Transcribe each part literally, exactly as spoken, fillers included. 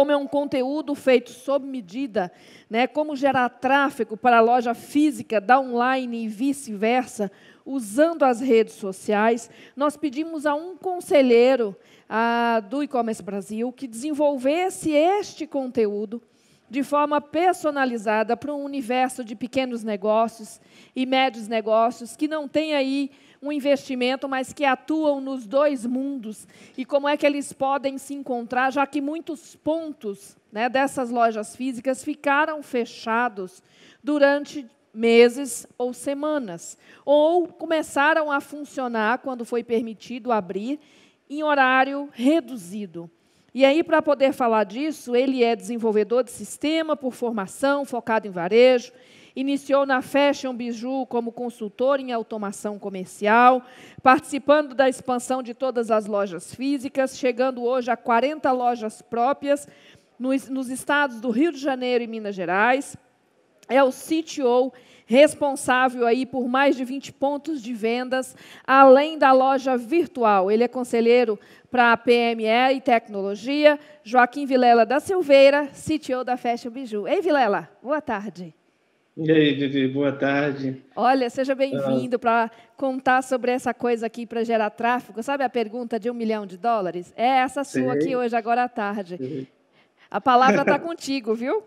como é um conteúdo feito sob medida, né, como gerar tráfego para a loja física da online e vice-versa, usando as redes sociais, nós pedimos a um conselheiro a, do E-Commerce Brasil que desenvolvesse este conteúdo de forma personalizada para um universo de pequenos negócios e médios negócios que não tem aí um investimento, mas que atuam nos dois mundos, e como é que eles podem se encontrar, já que muitos pontos, né, dessas lojas físicas ficaram fechados durante meses ou semanas, ou começaram a funcionar, quando foi permitido abrir, em horário reduzido. E aí, para poder falar disso, ele é desenvolvedor de sistema por formação, focado em varejo, iniciou na Fashion Biju como consultor em automação comercial, participando da expansão de todas as lojas físicas, chegando hoje a quarenta lojas próprias nos, nos estados do Rio de Janeiro e Minas Gerais. É o C T O responsável aí por mais de vinte pontos de vendas, além da loja virtual. Ele é conselheiro para a P M E e tecnologia. Joaquim Vilela da Silveira, C T O da Fashion Biju. Ei, Vilela, boa tarde. E aí, Vivi, boa tarde. Olha, seja bem-vindo para contar sobre essa coisa aqui para gerar tráfego. Sabe a pergunta de um milhão de dólares? É essa sua Sei. aqui hoje, agora à tarde. A palavra está contigo, viu?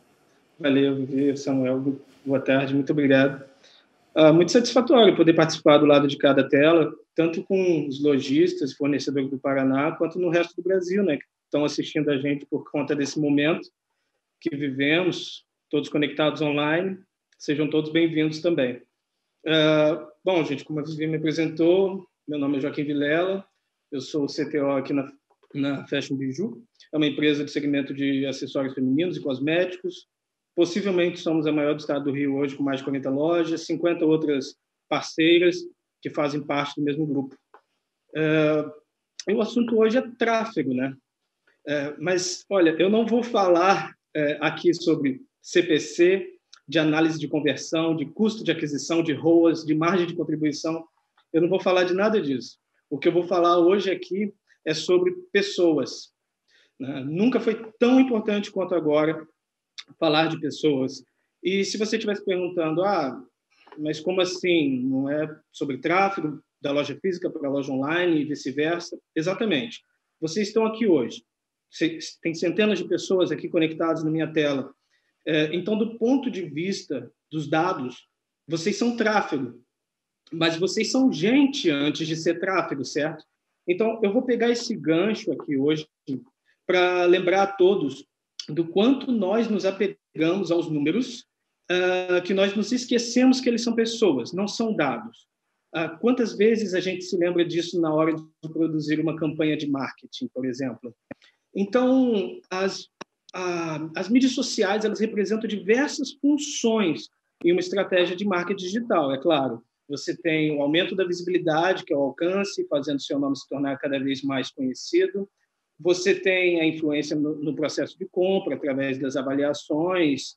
Valeu, Vivi, Samuel. Boa tarde, muito obrigado. Uh, muito satisfatório poder participar do lado de cada tela, tanto com os lojistas, fornecedores do Paraná, quanto no resto do Brasil, né, que estão assistindo a gente por conta desse momento que vivemos, todos conectados online. Sejam todos bem-vindos também. Uh, bom, gente, como a Vivi me apresentou, meu nome é Joaquim Vilela, eu sou o C T O aqui na, na Fashion Biju, é uma empresa de segmento de acessórios femininos e cosméticos. Possivelmente somos a maior do estado do Rio hoje, com mais de quarenta lojas, cinquenta outras parceiras que fazem parte do mesmo grupo. Uh, e o assunto hoje é tráfego, né? Uh, mas, olha, eu não vou falar uh, aqui sobre C P C, de análise de conversão, de custo de aquisição, de R O A S, de margem de contribuição. Eu não vou falar de nada disso. O que eu vou falar hoje aqui é sobre pessoas. Né? Nunca foi tão importante quanto agora falar de pessoas. E se você estivesse perguntando, ah, mas como assim? Não é sobre tráfego da loja física para a loja online e vice-versa? Exatamente. Vocês estão aqui hoje. Tem centenas de pessoas aqui conectadas na minha tela. Então, do ponto de vista dos dados, vocês são tráfego, mas vocês são gente antes de ser tráfego, certo? Então, eu vou pegar esse gancho aqui hoje para lembrar a todos do quanto nós nos apegamos aos números, uh, que nós nos esquecemos que eles são pessoas, não são dados. Uh, quantas vezes a gente se lembra disso na hora de produzir uma campanha de marketing, por exemplo? Então, as as mídias sociais, elas representam diversas funções em uma estratégia de marketing digital, é claro. Você tem o aumento da visibilidade, que é o alcance, fazendo seu nome se tornar cada vez mais conhecido. Você tem a influência no, no processo de compra, através das avaliações,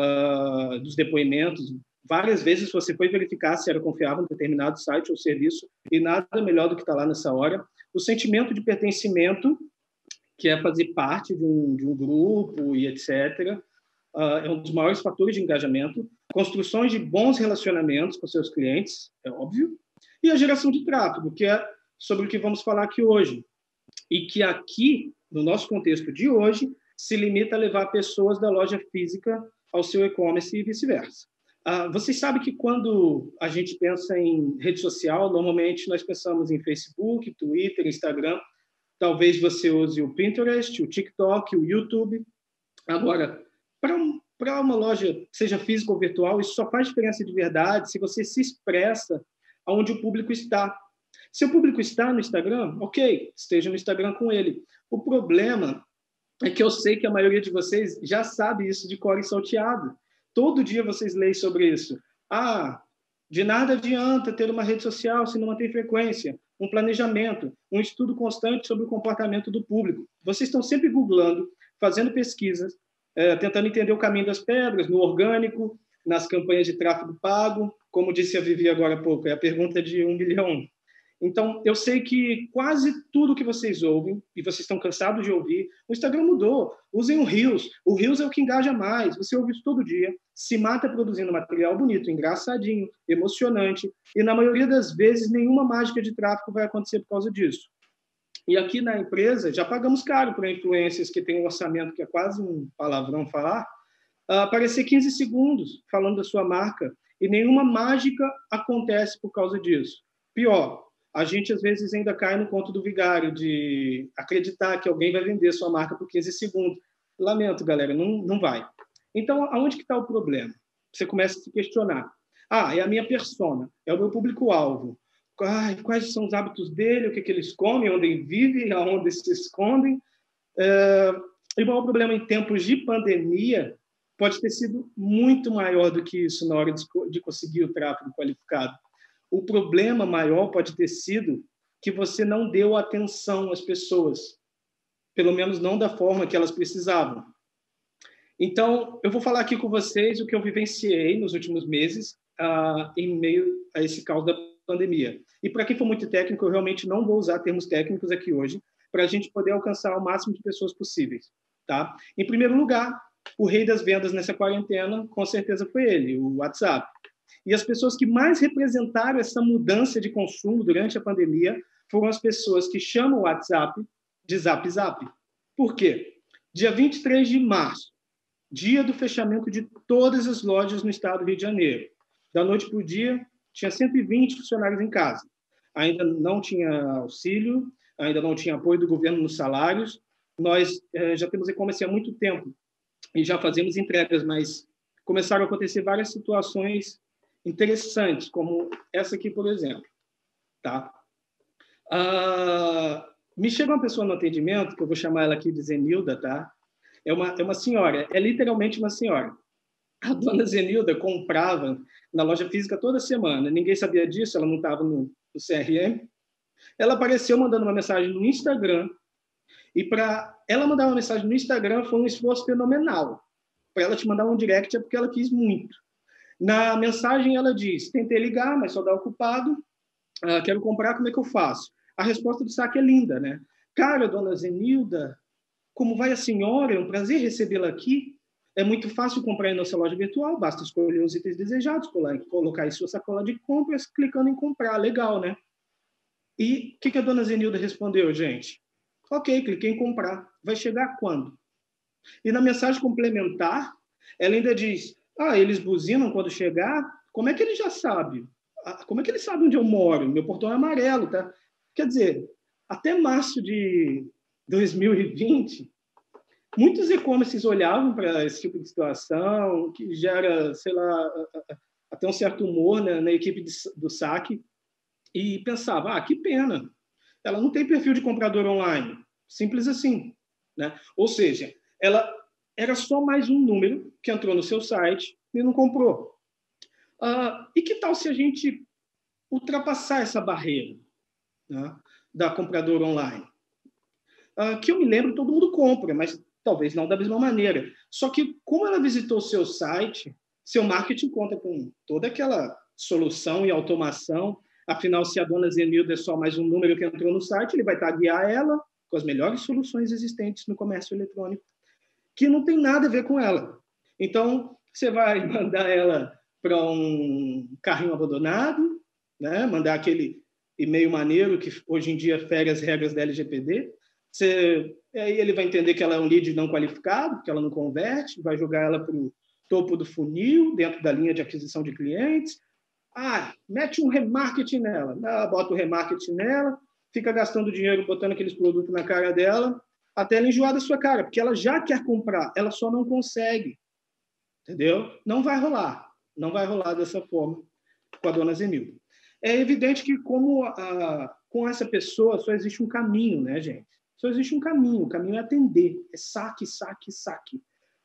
uh, dos depoimentos. Várias vezes você foi verificar se era confiável um determinado site ou serviço, e nada melhor do que estar lá nessa hora. O sentimento de pertencimento, que é fazer parte de um, de um grupo e etcétera, uh, é um dos maiores fatores de engajamento. Construções de bons relacionamentos com seus clientes, é óbvio. E a geração de tráfego, que é sobre o que vamos falar aqui hoje. E que aqui, no nosso contexto de hoje, se limita a levar pessoas da loja física ao seu e-commerce e vice-versa. Uh, vocês sabem que quando a gente pensa em rede social, normalmente nós pensamos em Facebook, Twitter, Instagram. Talvez você use o Pinterest, o TikTok, o YouTube. Agora, para um, para uma loja, seja física ou virtual, isso só faz diferença de verdade se você se expressa onde o público está. Se o público está no Instagram, ok, esteja no Instagram com ele. O problema é que eu sei que a maioria de vocês já sabe isso de cor e salteado. Todo dia vocês leem sobre isso. Ah, de nada adianta ter uma rede social se não mantém frequência. Um planejamento, um estudo constante sobre o comportamento do público. Vocês estão sempre googlando, fazendo pesquisas, é, tentando entender o caminho das pedras, no orgânico, nas campanhas de tráfego pago. Como disse a Vivi agora há pouco, é a pergunta de um milhão. Então, eu sei que quase tudo que vocês ouvem, e vocês estão cansados de ouvir, o Instagram mudou. Usem o Reels. O Reels é o que engaja mais. Você ouve isso todo dia, se mata produzindo material bonito, engraçadinho, emocionante, e na maioria das vezes nenhuma mágica de tráfego vai acontecer por causa disso. E aqui na empresa, já pagamos caro para influencers que têm um orçamento que é quase um palavrão falar, uh, aparecer quinze segundos falando da sua marca, e nenhuma mágica acontece por causa disso. Pior, a gente às vezes ainda cai no conto do vigário de acreditar que alguém vai vender sua marca por quinze segundos. Lamento, galera, não, não vai. Então, aonde que está o problema? Você começa a se questionar. Ah, é a minha persona, é o meu público-alvo. Quais são os hábitos dele, o que, que eles comem, onde ele vive, aonde se escondem. É, e o maior problema em tempos de pandemia pode ter sido muito maior do que isso na hora de, de conseguir o tráfego qualificado. O problema maior pode ter sido que você não deu atenção às pessoas, pelo menos não da forma que elas precisavam. Então, eu vou falar aqui com vocês o que eu vivenciei nos últimos meses uh, em meio a esse caos da pandemia. E para quem for muito técnico, eu realmente não vou usar termos técnicos aqui hoje, para a gente poder alcançar o máximo de pessoas possíveis. Tá? Em primeiro lugar, o rei das vendas nessa quarentena, com certeza foi ele, o WhatsApp. E as pessoas que mais representaram essa mudança de consumo durante a pandemia foram as pessoas que chamam o WhatsApp de Zap Zap. Por quê? Dia vinte e três de março, dia do fechamento de todas as lojas no estado do Rio de Janeiro. Da noite para o dia, tinha cento e vinte funcionários em casa. Ainda não tinha auxílio, ainda não tinha apoio do governo nos salários. Nós eh, já temos e-commerce há muito tempo e já fazemos entregas, mas começaram a acontecer várias situações interessantes, como essa aqui, por exemplo. Tá? Ah, me chega uma pessoa no atendimento, que eu vou chamar ela aqui de Zenilda, tá? É uma, é uma senhora, é literalmente uma senhora. A dona Zenilda comprava na loja física toda semana. Ninguém sabia disso, ela não estava no, no C R M. Ela apareceu mandando uma mensagem no Instagram. E para ela mandar uma mensagem no Instagram foi um esforço fenomenal. Para ela te mandar um direct é porque ela quis muito. Na mensagem ela diz, tentei ligar, mas só dá ocupado. Uh, quero comprar, como é que eu faço? A resposta do saque é linda, né? Cara, dona Zenilda, como vai a senhora? É um prazer recebê-la aqui. É muito fácil comprar em nossa loja virtual, basta escolher os itens desejados, colocar em sua sacola de compras, clicando em comprar. Legal, né? E o que, que a dona Zenilda respondeu, gente? Ok, cliquei em comprar. Vai chegar quando? E na mensagem complementar, ela ainda diz, ah, eles buzinam quando chegar? Como é que ele já sabe? Como é que ele sabe onde eu moro? Meu portão é amarelo, tá? Quer dizer, até março de dois mil e vinte... muitos e-commerces olhavam para esse tipo de situação, que gera, sei lá, até um certo humor, né, na equipe de, do saque, e pensava, ah, que pena, ela não tem perfil de comprador online. Simples assim. Né? Ou seja, ela era só mais um número que entrou no seu site e não comprou. Ah, e que tal se a gente ultrapassar essa barreira, né, da compradora online? Ah, que eu me lembro, todo mundo compra, mas talvez não da mesma maneira. Só que, como ela visitou o seu site, seu marketing conta com toda aquela solução e automação. Afinal, se a dona Zenilda é só mais um número que entrou no site, ele vai taguear ela com as melhores soluções existentes no comércio eletrônico, que não tem nada a ver com ela. Então, você vai mandar ela para um carrinho abandonado, né? Mandar aquele e-mail maneiro que hoje em dia fere as regras da L G P D. Você, aí ele vai entender que ela é um lead não qualificado, que ela não converte, vai jogar ela para o topo do funil, dentro da linha de aquisição de clientes. Ah, mete um remarketing nela. Ela bota o remarketing nela, fica gastando dinheiro, botando aqueles produtos na cara dela, até ela enjoar da sua cara, porque ela já quer comprar, ela só não consegue. Entendeu? Não vai rolar. Não vai rolar dessa forma com a dona Zenilda. É evidente que, como a, com essa pessoa, só existe um caminho, né, gente? Só existe um caminho. O caminho é atender. É saque, saque, saque.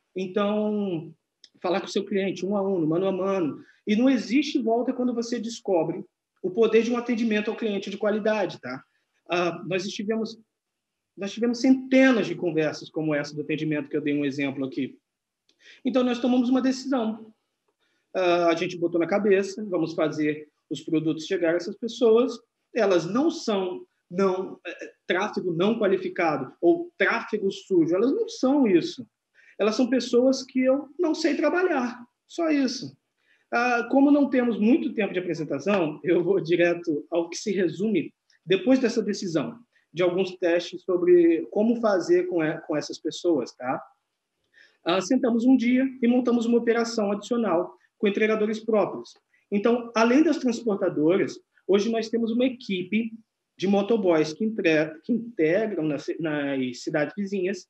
Então, falar com o seu cliente, um a um, mano a mano. E não existe volta quando você descobre o poder de um atendimento ao cliente de qualidade, tá? Ah, nós estivemos, nós tivemos centenas de conversas como essa do atendimento, que eu dei um exemplo aqui. Então, nós tomamos uma decisão. Uh, a gente botou na cabeça, vamos fazer os produtos chegar a essas pessoas elas não são não, é, tráfego não qualificado ou tráfego sujo, elas não são isso. Elas são pessoas que eu não sei trabalhar, só isso. Ah, como não temos muito tempo de apresentação, eu vou direto ao que se resume, depois dessa decisão, de alguns testes sobre como fazer com, com essas pessoas. Tá? Ah, sentamos um dia e montamos uma operação adicional com entregadores próprios. Então, além das transportadoras, hoje nós temos uma equipe de motoboys que, entre, que integram nas, nas cidades vizinhas,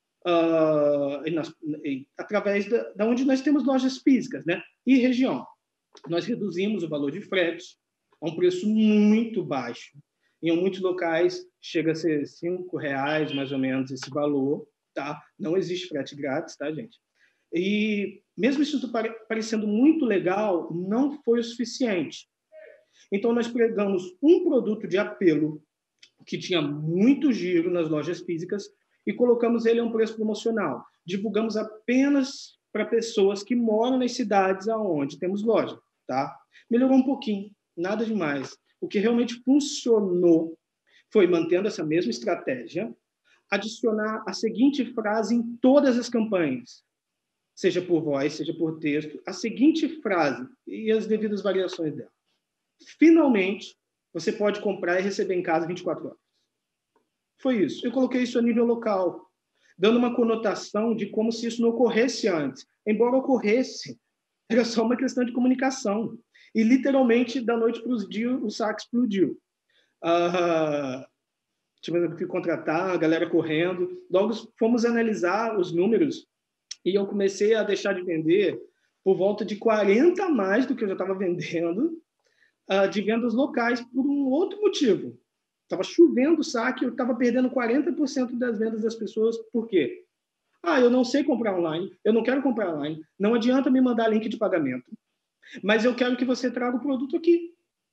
uh, nas, através da, da onde nós temos lojas físicas, né? E região. Nós reduzimos o valor de frete a um preço muito baixo. Em muitos locais chega a ser cinco reais, mais ou menos, esse valor. Tá? Não existe frete grátis, tá, gente? E mesmo isso parecendo muito legal, não foi o suficiente. Então, nós pegamos um produto de apelo que tinha muito giro nas lojas físicas e colocamos ele a um preço promocional. Divulgamos apenas para pessoas que moram nas cidades aonde temos loja. Tá? Melhorou um pouquinho, nada demais. O que realmente funcionou foi, mantendo essa mesma estratégia, adicionar a seguinte frase em todas as campanhas, seja por voz, seja por texto, a seguinte frase e as devidas variações dela. Finalmente, você pode comprar e receber em casa vinte e quatro horas. Foi isso. Eu coloquei isso a nível local, dando uma conotação de como se isso não ocorresse antes. Embora ocorresse, era só uma questão de comunicação. E, literalmente, da noite para os dias, o saco explodiu. Ah, tivemos que contratar a galera correndo. Logo, fomos analisar os números e eu comecei a deixar de vender por volta de quarenta a mais do que eu já estava vendendo, Uh, de vendas locais por um outro motivo. Estava chovendo o saque, eu estava perdendo quarenta por cento das vendas das pessoas. Por quê? Ah, eu não sei comprar online, eu não quero comprar online, não adianta me mandar link de pagamento, mas eu quero que você traga o produto aqui.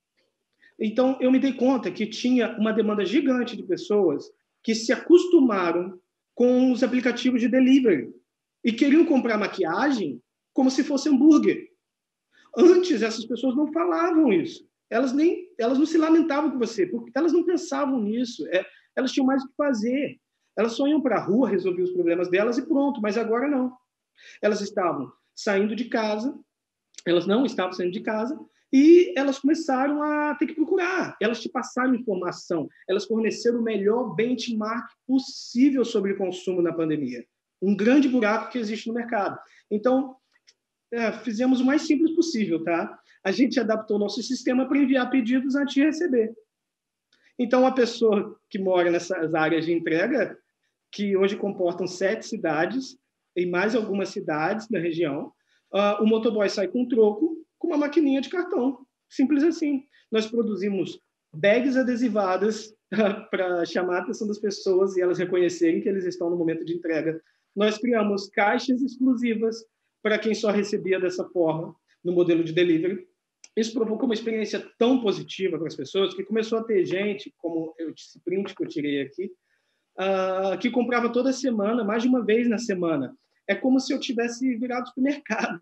Então, eu me dei conta que tinha uma demanda gigante de pessoas que se acostumaram com os aplicativos de delivery e queriam comprar maquiagem como se fosse hambúrguer. Antes, essas pessoas não falavam isso. Elas, nem, elas não se lamentavam com você, porque elas não pensavam nisso. É, elas tinham mais o que fazer. Elas só iam para a rua resolver os problemas delas e pronto, mas agora não. Elas estavam saindo de casa, elas não estavam saindo de casa, e elas começaram a ter que procurar. Elas te passaram informação, elas forneceram o melhor benchmark possível sobre consumo na pandemia. Um grande buraco que existe no mercado. Então, É, fizemos o mais simples possível, tá? A gente adaptou o nosso sistema para enviar pedidos antes de receber. Então, a pessoa que mora nessas áreas de entrega, que hoje comportam sete cidades, e mais algumas cidades da região, uh, o motoboy sai com um troco, com uma maquininha de cartão. Simples assim. Nós produzimos bags adesivadas uh, para chamar a atenção das pessoas e elas reconhecerem que eles estão no momento de entrega. Nós criamos caixas exclusivas para quem só recebia dessa forma, no modelo de delivery. Isso provocou uma experiência tão positiva para as pessoas que começou a ter gente, como esse print que eu tirei aqui, uh, que comprava toda semana, mais de uma vez na semana. É como se eu tivesse virado supermercado.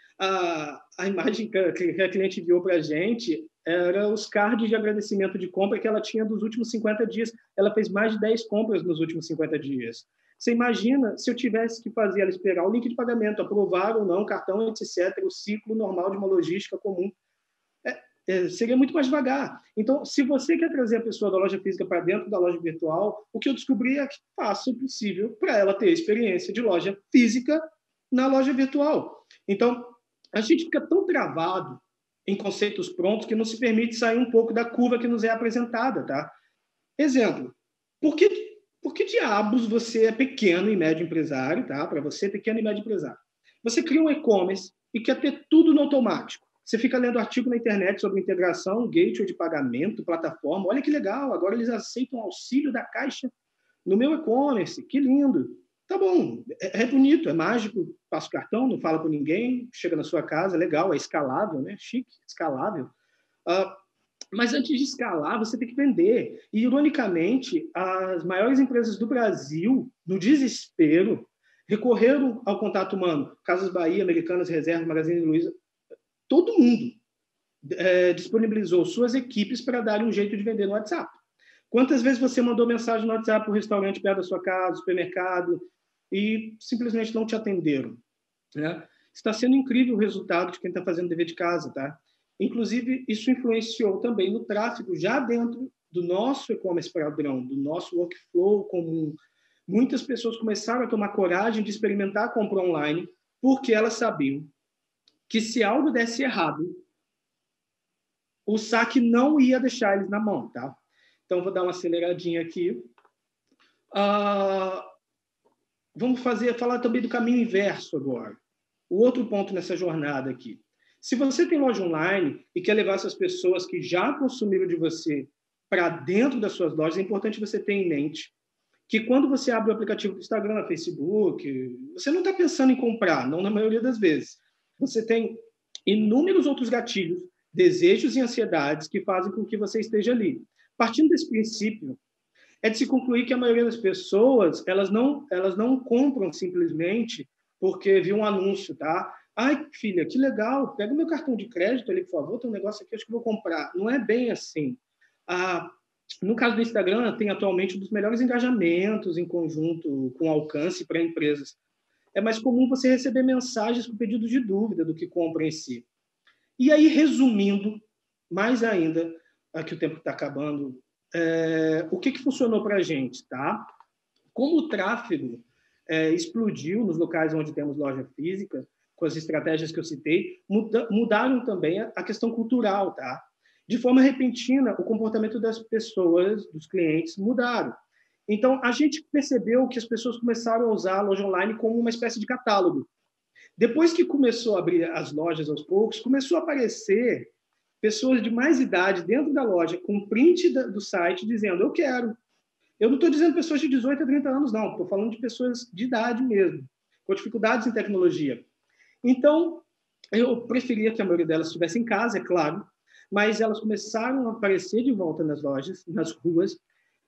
Uh, a imagem que a cliente enviou para a gente era os cards de agradecimento de compra que ela tinha dos últimos cinquenta dias. Ela fez mais de dez compras nos últimos cinquenta dias. Você imagina se eu tivesse que fazer ela esperar o link de pagamento, aprovar ou não, cartão, etcétera, o ciclo normal de uma logística comum. É, é, seria muito mais devagar. Então, se você quer trazer a pessoa da loja física para dentro da loja virtual, o que eu descobri é que faça o possível para ela ter a experiência de loja física na loja virtual. Então, a gente fica tão travado em conceitos prontos que não se permite sair um pouco da curva que nos é apresentada. Tá? Exemplo, por que Por que diabos você é pequeno e médio empresário, tá? Para você, pequeno e médio empresário. Você cria um e-commerce e quer ter tudo no automático. Você fica lendo artigo na internet sobre integração, gateway de pagamento, plataforma. Olha que legal, agora eles aceitam auxílio da Caixa no meu e-commerce. Que lindo. Tá bom, é, é bonito, é mágico. Passa o cartão, não fala com ninguém, chega na sua casa, legal, é escalável, né? Chique, escalável. Uh, Mas antes de escalar, você tem que vender. E, ironicamente, as maiores empresas do Brasil, no desespero, recorreram ao contato humano. Casas Bahia, Americanas, Reserva, Magazine Luiza, todo mundo. é, disponibilizou suas equipes para darem um jeito de vender no WhatsApp. Quantas vezes você mandou mensagem no WhatsApp para o restaurante perto da sua casa, supermercado, e simplesmente não te atenderam, né? Está sendo incrível o resultado de quem está fazendo dever de casa, tá? Inclusive, isso influenciou também no tráfego já dentro do nosso e-commerce padrão, do nosso workflow comum. Muitas pessoas começaram a tomar coragem de experimentar a compra online porque elas sabiam que se algo desse errado, o saque não ia deixar eles na mão, tá? Então, vou dar uma aceleradinha aqui. Ah, vamos fazer, falar também do caminho inverso agora. O outro ponto nessa jornada aqui. Se você tem loja online e quer levar essas pessoas que já consumiram de você para dentro das suas lojas, é importante você ter em mente que quando você abre o aplicativo do Instagram, Facebook, você não está pensando em comprar, não na maioria das vezes. Você tem inúmeros outros gatilhos, desejos e ansiedades que fazem com que você esteja ali. Partindo desse princípio, é de se concluir que a maioria das pessoas, elas não, elas não compram simplesmente porque viu um anúncio, tá? Ai, filha, que legal, pega o meu cartão de crédito ali, por favor, tem um negócio aqui, acho que eu vou comprar. Não é bem assim. Ah, no caso do Instagram, tem atualmente um dos melhores engajamentos em conjunto com alcance para empresas. É mais comum você receber mensagens com pedidos de dúvida do que compra em si. E aí, resumindo, mais ainda, aqui o tempo está acabando, é, o que, que funcionou para a gente, tá? Como o tráfego é, explodiu nos locais onde temos loja física, com as estratégias que eu citei, muda, mudaram também a, a questão cultural, tá? De forma repentina, o comportamento das pessoas, dos clientes, mudaram. Então, a gente percebeu que as pessoas começaram a usar a loja online como uma espécie de catálogo. Depois que começou a abrir as lojas aos poucos, começou a aparecer pessoas de mais idade dentro da loja com print do site dizendo, eu quero. Eu não estou dizendo pessoas de dezoito a trinta anos, não. Estou falando de pessoas de idade mesmo, com dificuldades em tecnologia. Então, eu preferia que a maioria delas estivesse em casa, é claro, mas elas começaram a aparecer de volta nas lojas, nas ruas,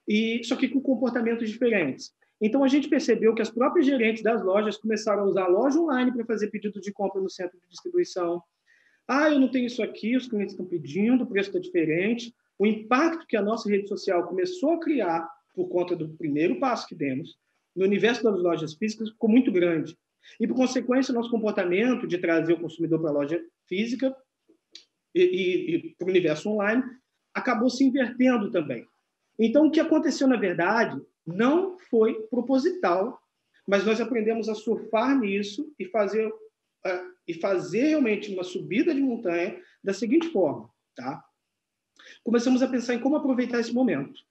e só que com comportamentos diferentes. Então, a gente percebeu que as próprias gerentes das lojas começaram a usar a loja online para fazer pedidos de compra no centro de distribuição. Ah, eu não tenho isso aqui, os clientes estão pedindo, o preço está diferente. O impacto que a nossa rede social começou a criar por conta do primeiro passo que demos no universo das lojas físicas ficou muito grande. E, por consequência, o nosso comportamento de trazer o consumidor para a loja física e, e, e para o universo online acabou se invertendo também. Então, o que aconteceu, na verdade, não foi proposital, mas nós aprendemos a surfar nisso e fazer, uh, e fazer realmente uma subida de montanha da seguinte forma. Tá? Começamos a pensar em como aproveitar esse momento,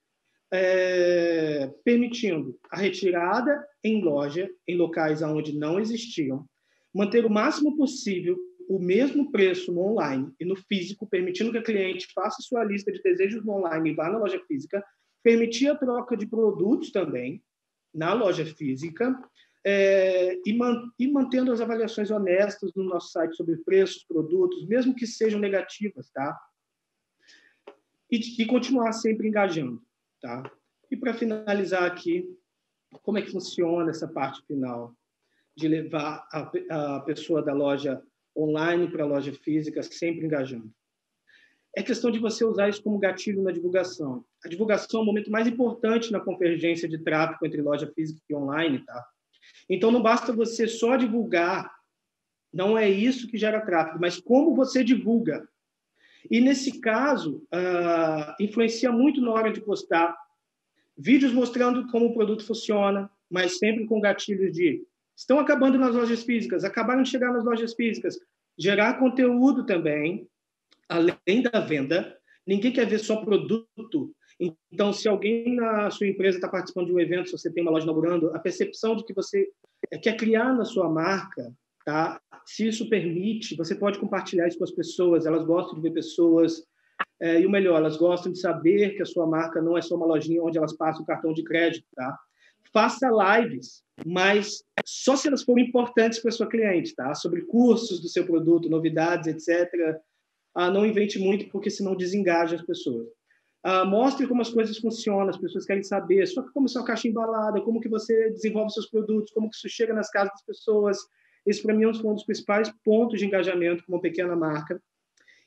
é, permitindo a retirada em loja, em locais onde não existiam, manter o máximo possível o mesmo preço no online e no físico, permitindo que a cliente faça sua lista de desejos no online e vá na loja física, permitir a troca de produtos também na loja física é, e, man, e mantendo as avaliações honestas no nosso site sobre preços, produtos, mesmo que sejam negativas, tá? E, e continuar sempre engajando, tá? E para finalizar aqui, como é que funciona essa parte final de levar a, a pessoa da loja online para a loja física sempre engajando? É questão de você usar isso como gatilho na divulgação. A divulgação é o momento mais importante na convergência de tráfego entre loja física e online, tá? Então, não basta você só divulgar, não é isso que gera tráfego, mas como você divulga. E, nesse caso, uh, influencia muito na hora de postar vídeos mostrando como o produto funciona, mas sempre com gatilhos de estão acabando nas lojas físicas, acabaram de chegar nas lojas físicas, gerar conteúdo também, além da venda. Ninguém quer ver só produto. Então, se alguém na sua empresa está participando de um evento, se você tem uma loja inaugurando, a percepção de que você quer criar na sua marca, tá? Se isso permite, você pode compartilhar isso com as pessoas, elas gostam de ver pessoas, é, e o melhor, elas gostam de saber que a sua marca não é só uma lojinha onde elas passam o cartão de crédito, tá? Faça lives, mas só se elas forem importantes para a sua cliente, tá? Sobre cursos do seu produto, novidades, etcétera. Ah, não invente muito, porque senão desengaja as pessoas. Ah, mostre como as coisas funcionam, as pessoas querem saber só como sua caixa embalada, como que você desenvolve seus produtos, como que isso chega nas casas das pessoas. Esse, para mim, é um dos principais pontos de engajamento com uma pequena marca.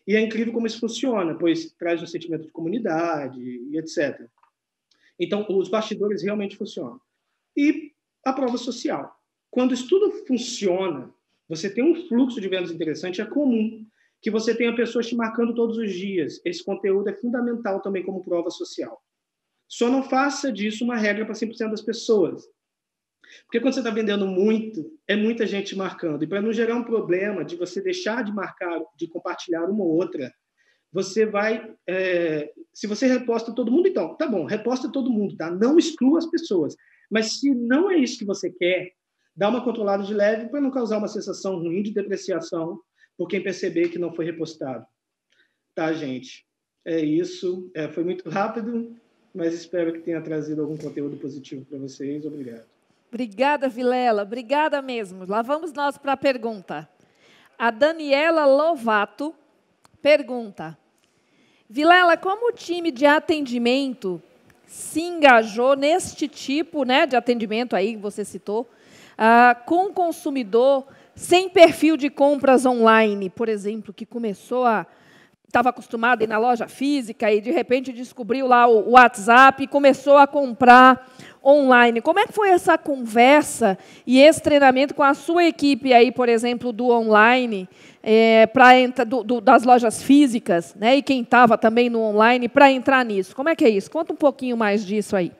E é incrível como isso funciona, pois traz um sentimento de comunidade e etcétera. Então, os bastidores realmente funcionam. E a prova social. Quando isso tudo funciona, você tem um fluxo de vendas interessante, é comum que você tenha pessoas te marcando todos os dias. Esse conteúdo é fundamental também como prova social. Só não faça disso uma regra para cem por cento das pessoas. Porque quando você está vendendo muito, é muita gente marcando. E para não gerar um problema de você deixar de marcar, de compartilhar uma ou outra, você vai... É, se você reposta todo mundo, então, tá bom, reposta todo mundo, tá? Não exclua as pessoas. Mas se não é isso que você quer, dá uma controlada de leve para não causar uma sensação ruim de depreciação por quem perceber que não foi repostado. Tá, gente? É isso. É, foi muito rápido, mas espero que tenha trazido algum conteúdo positivo para vocês. Obrigado. Obrigada, Vilela. Obrigada mesmo. Lá vamos nós para a pergunta. A Daniela Lovato pergunta: Vilela, como o time de atendimento se engajou neste tipo, né, de atendimento aí que você citou, ah, com o consumidor sem perfil de compras online, por exemplo, que começou a... estava acostumado a ir na loja física e, de repente, descobriu lá o WhatsApp e começou a comprar online. Como é que foi essa conversa e esse treinamento com a sua equipe aí, por exemplo, do online, é, pra, do, do, das lojas físicas, né, e quem estava também no online, para entrar nisso? Como é que é isso? Conta um pouquinho mais disso aí.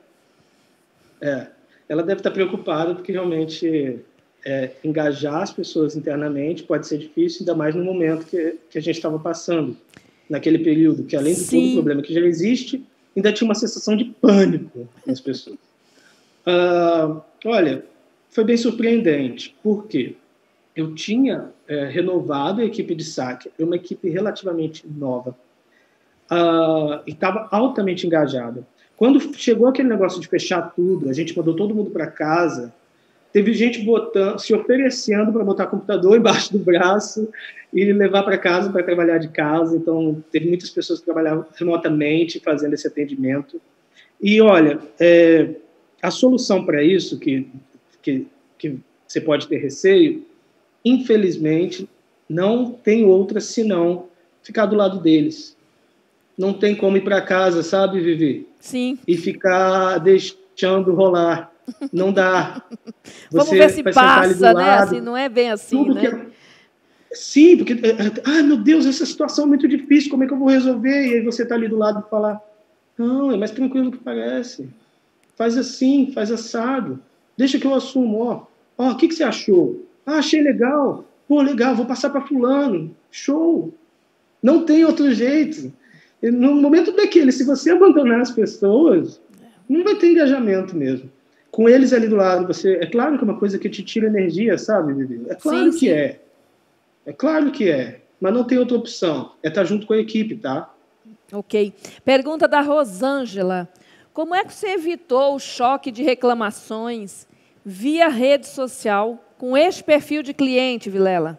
É, ela deve estar preocupada, porque realmente é, engajar as pessoas internamente pode ser difícil, ainda mais no momento que, que a gente estava passando, naquele período, que além de todo o problema que já existe, ainda tinha uma sensação de pânico nas pessoas. Uh, olha, foi bem surpreendente, porque eu tinha é, renovado a equipe de saque, é uma equipe relativamente nova, uh, e estava altamente engajada. Quando chegou aquele negócio de fechar tudo, a gente mandou todo mundo para casa, teve gente botando, se oferecendo para botar computador embaixo do braço e levar para casa para trabalhar de casa. Então, teve muitas pessoas que trabalhavam remotamente fazendo esse atendimento. E, olha, é, a solução para isso, que, que, que você pode ter receio, infelizmente, não tem outra senão ficar do lado deles. Não tem como ir para casa, sabe, Vivi? Sim. E ficar deixando rolar. Não dá. Vamos ver se passa, né? Assim, não é bem assim, né? É... Sim, porque... Ah, meu Deus, essa situação é muito difícil, como é que eu vou resolver? E aí você está ali do lado e fala, não, é mais tranquilo do que parece. Faz assim, faz assado. Deixa que eu assumo, ó. Ó, o que, que você achou? Ah, achei legal. Pô, legal, vou passar para fulano. Show. Não tem outro jeito. No momento daquele, se você abandonar as pessoas, não vai ter engajamento mesmo. Com eles ali do lado, você, é claro que é uma coisa que te tira energia, sabe, Vivi? É claro sim, que sim. é. É claro que é. Mas não tem outra opção. É estar junto com a equipe, tá? Ok. Pergunta da Rosângela. Como é que você evitou o choque de reclamações via rede social com este perfil de cliente, Vilela?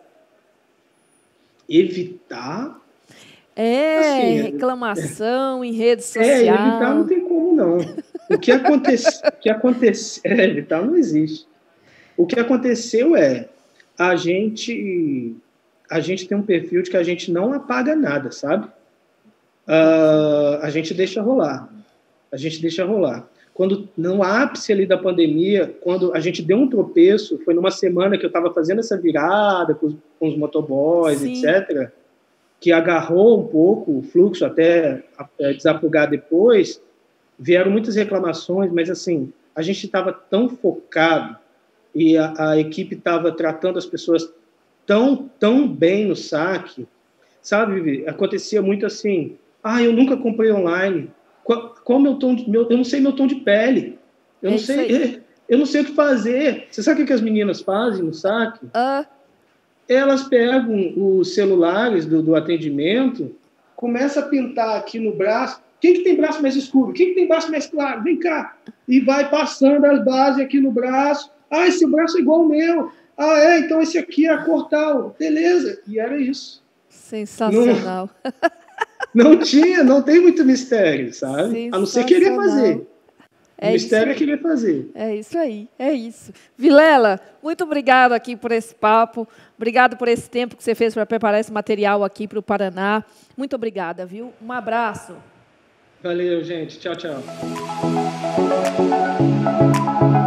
Evitar? É, assim, reclamação é, em rede social. É, evitar não tem como, não. O que aconteceu, o que aconteceu, é, evitar não existe. O que aconteceu é, a gente, a gente tem um perfil de que a gente não apaga nada, sabe? Uh, a gente deixa rolar. A gente deixa rolar. Quando, no ápice ali da pandemia, quando a gente deu um tropeço, foi numa semana que eu estava fazendo essa virada com os, com os motoboys, sim, etcétera, que agarrou um pouco o fluxo até é, desafogar depois, vieram muitas reclamações, mas assim, a gente estava tão focado e a, a equipe estava tratando as pessoas tão, tão bem no saque, sabe, Vivi? Acontecia muito assim, ah, eu nunca comprei online, qual, qual meu tom, de, meu, eu não sei meu tom de pele, eu não, é sei, eu não sei o que fazer. Você sabe o que as meninas fazem no saque? Ah. Elas pegam os celulares do, do atendimento, começa a pintar aqui no braço. Quem que tem braço mais escuro? Quem que tem braço mais claro? Vem cá. E vai passando as bases aqui no braço. Ah, esse braço é igual ao meu. Ah, é? Então esse aqui é a cor tal. Beleza. E era isso. Sensacional. Não, não tinha, não tem muito mistério, sabe? A não ser querer fazer. É o mistério isso. é querer fazer. É isso aí, é isso. Vilela, muito obrigado aqui por esse papo, obrigado por esse tempo que você fez para preparar esse material aqui para o Paraná. Muito obrigada, viu? Um abraço. Valeu, gente. Tchau, tchau.